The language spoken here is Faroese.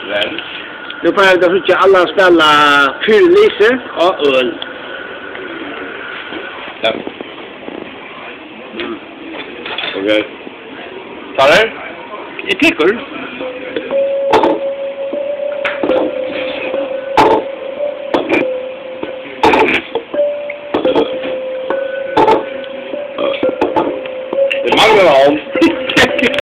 Vel. Nu får jag inte alla spela Elise och öl. Ja. Okej. Tar det? Det tycker. Det manglar om.